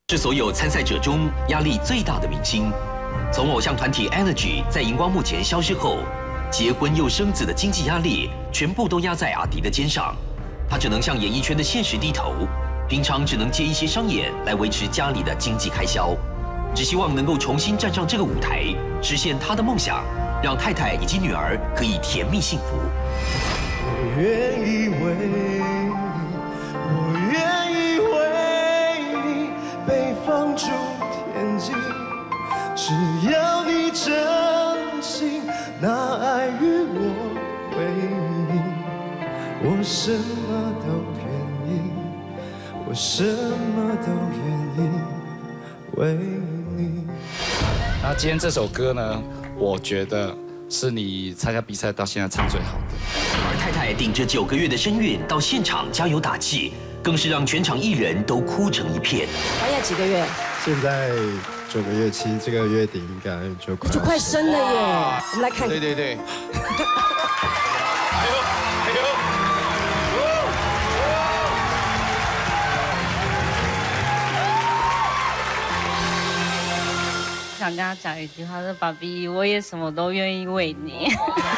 是所有参赛者中压力最大的明星。从偶像团体 Energy 在荧光幕前消失后，结婚又生子的经济压力全部都压在阿迪的肩上，他只能向演艺圈的现实低头，平常只能接一些商演来维持家里的经济开销，只希望能够重新站上这个舞台，实现他的梦想，让太太以及女儿可以甜蜜幸福。 我愿意为你，我愿意为你被放逐天际，只要你真心拿爱与我回应，我什么都愿意，我什么都愿意为你。 那今天这首歌呢，我觉得是你参加比赛到现在唱最好的。 而太太顶着9个月的身孕到现场加油打气，更是让全场艺人都哭成一片。 怀孕几个月？ 现在9个月，其实这个月底应该就快生了耶！我们来看。 对。 想跟他讲一句话，说爸比，我也什么都愿意为你。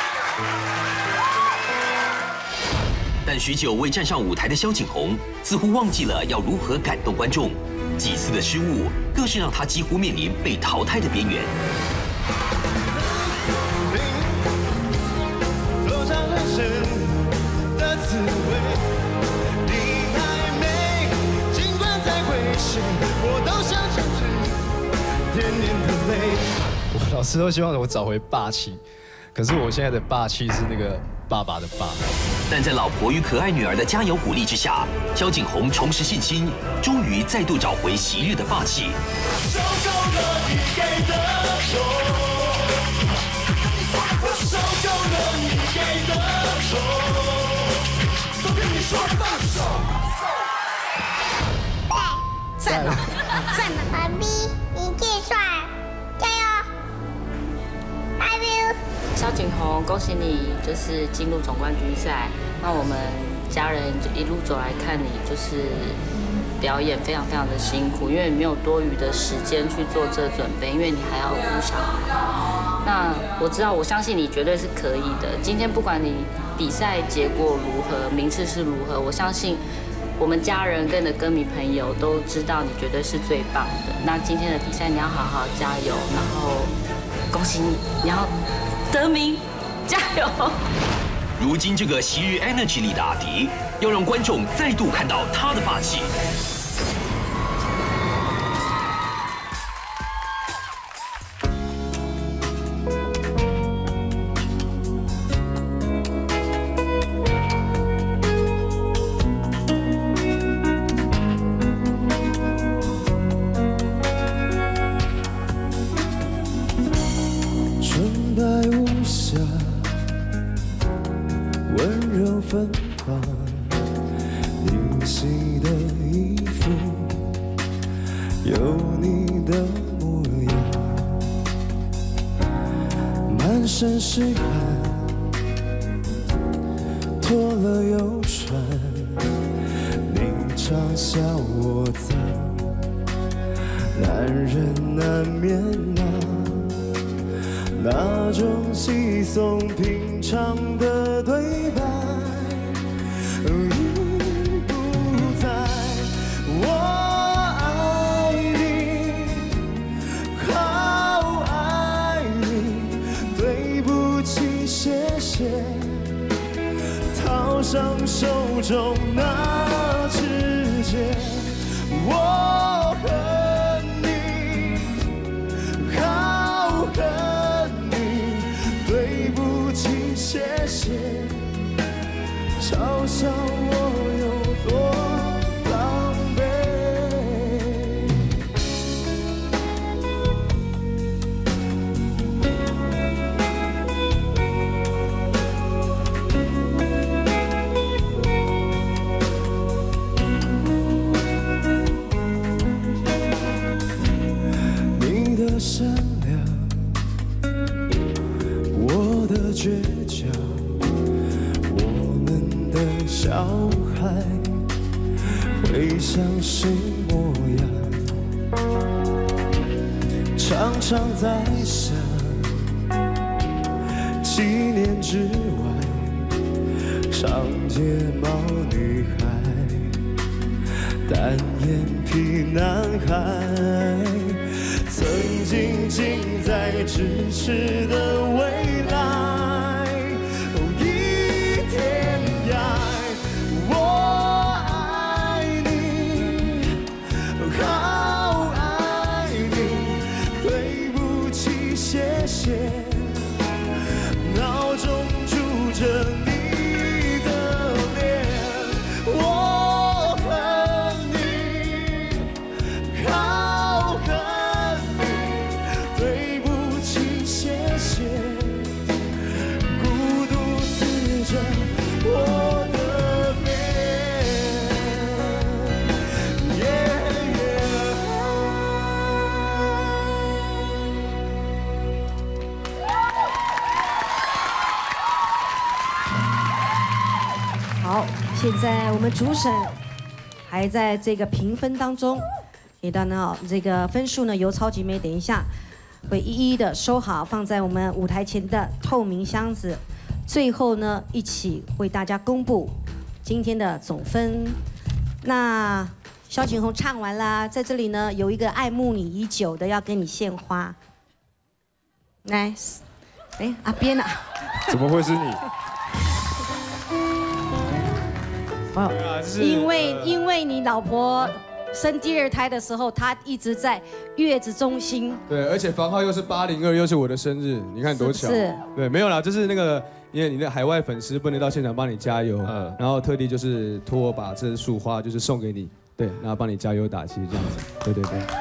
但许久未站上舞台的萧景宏，似乎忘记了要如何感动观众。几次的失误，更是让他几乎面临被淘汰的边缘。 走上人生的滋味，你太美，尽管再危险，我都想沉醉点点的泪。 我老师都希望我找回霸气，可是我现在的霸气是那个爸爸的爸。 但在老婆与可爱女儿的加油鼓励之下，萧景宏重拾信心，终于再度找回昔日的霸气。 受够了你给的错，我受够了你给的错，都跟你说放手。 算了，爸比，你最帅，加油 ！I will。 萧景宏，恭喜你就是进入总冠军赛。那我们家人就一路走来看你，就是表演非常非常的辛苦，因为你没有多余的时间去做这个准备，因为你还要顾小孩。那我知道，我相信你绝对是可以的。今天不管你比赛结果如何，名次是如何，我相信我们家人跟你的歌迷朋友都知道你绝对是最棒的。那今天的比赛你要好好加油，然后恭喜你，你要得名，加油！ 如今这个昔日 Energy 里的阿迪，要让观众再度看到他的霸气。 纯白无瑕，温柔芬芳，灵犀的衣服，有你的模样，满身是汗，脱了又穿，你嘲笑我脏，男人难免啊。那种稀松平常的对白，已不在。我爱你，好爱你，对不起，谢谢。套上手中那指节，我恨你，好恨。谢谢，嘲笑我有多狼狈。你的善良，我的倔强。小孩会像谁模样？ 常在想，7年之外，长睫毛女孩，单眼皮男孩，曾经近在咫尺的未来，哦，一天涯。我爱你，好爱你，对不起，谢谢，脑中住着你的脸，我恨你，好恨你，对不起，谢谢，孤独刺着我的脸。 好，现在我们主审还在这个评分当中，也当然这个分数呢由超级妹等一下会一一的收好，放在我们舞台前的透明箱子，最后呢一起为大家公布今天的总分。那萧景宏唱完啦，在这里呢有一个爱慕你已久的要跟你献花，来，哎，阿边啊， 怎么会是你？ 哦，因为你老婆生第2胎的时候，她一直在月子中心。 对，而且房号又是802，又是我的生日，你看多巧。 是。 对，没有啦，就是那个，因为你的海外粉丝不能到现场帮你加油，然后特地就是托我把这束花就是送给你，对，然后帮你加油打气这样子。对对对。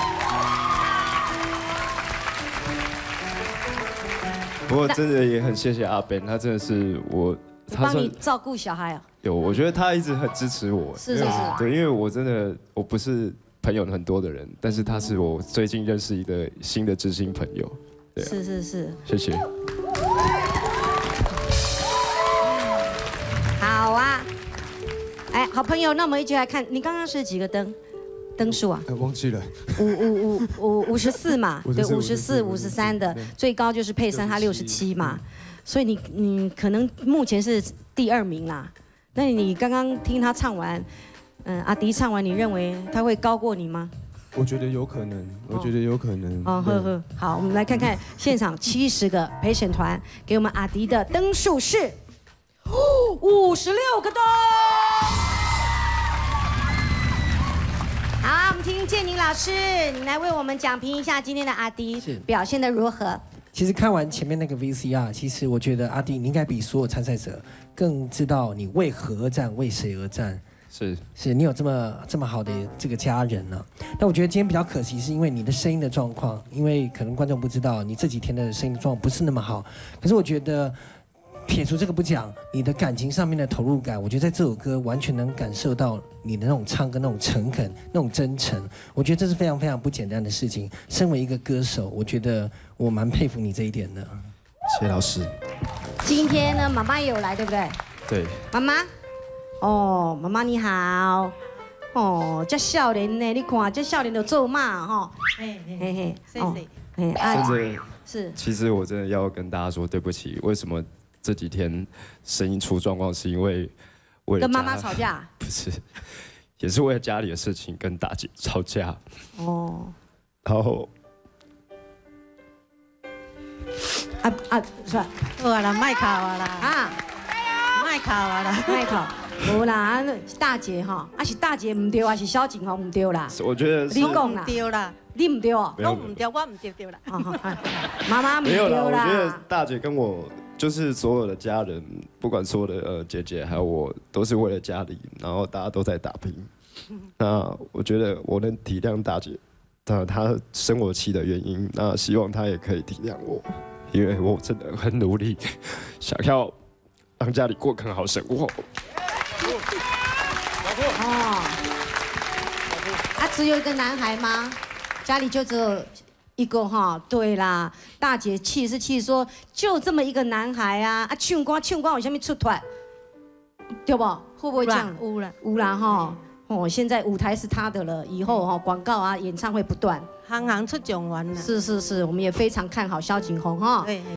不过真的也很谢谢阿 Ben， 他真的是我， 帮你照顾小孩啊。 有，我觉得他一直很支持我。 是。 对，因为我真的我不是朋友很多的人，但是他是我最近认识一个新的知心朋友。对。 是。 谢谢。 好啊。哎，好朋友，那我们一起来看，你刚刚是几个灯数啊？ 忘记了。 54嘛，对，54、53的，最高就是佩珊，她67嘛，所以你可能目前是第2名啦。那你刚刚听他唱完，阿迪唱完，你认为他会高过你吗？ 我觉得有可能，我觉得有可能。 哦，好，我们来看看现场70个陪审团给我们阿迪的灯数是56个灯。好，我们听建宁老师，你来为我们讲评一下今天的阿迪表现的如何？ 其实看完前面那个 VCR， 其实我觉得阿迪你应该比所有参赛者更知道你为何而战，为谁而战。是你有这么好的这个家人呢。那我觉得今天比较可惜，是因为你的声音的状况，因为可能观众不知道，你这几天的声音状况不是那么好。可是我觉得撇除这个不讲，你的感情上面的投入感，我觉得在这首歌完全能感受到你的那种唱歌那种诚恳、那种真诚。我觉得这是非常非常不简单的事情。身为一个歌手，我觉得我蛮佩服你这一点的。 谢谢老师。 今天呢，妈妈也有来，对不对？ 对。 妈妈，哦，妈妈你好。哦，这少年呢，你看这少年就做嘛吼。嘿，谢谢。 真的是。 其实我真的要跟大家说对不起，为什么？这几天声音出状况，是因为跟妈妈吵架？ 不是，也是为了家里的事情跟大姐吵架。 哦。 然后， 是吧？ 好啊啦，卖考啊啦。 啊， 卖考啊啦， 卖考。无啦，大姐哈，是大姐唔对，还是萧景宏唔对啦？ 我觉得你讲啦，对啦， 你唔对哦， 我唔对，我唔对啦。 妈妈唔对啦。 没有啦，我觉得大姐跟我。就是所有的家人，不管所有的姐姐还有我，都是为了家里，然后大家都在打拼。那我觉得我能体谅大姐，她生我气的原因，那希望她也可以体谅我，因为我真的很努力，想要让家里过更好生活。 哦，只有一个男孩吗？家里就只有。一个哈，对啦，大姐气是气说，就这么一个男孩啊，唱歌有啥物出团，对不？会不会这样？有啦哈，哦，现在舞台是他的了，以后哈广告啊演唱会不断， 行行出状元啦。 是是是，我们也非常看好萧景宏哈。 对。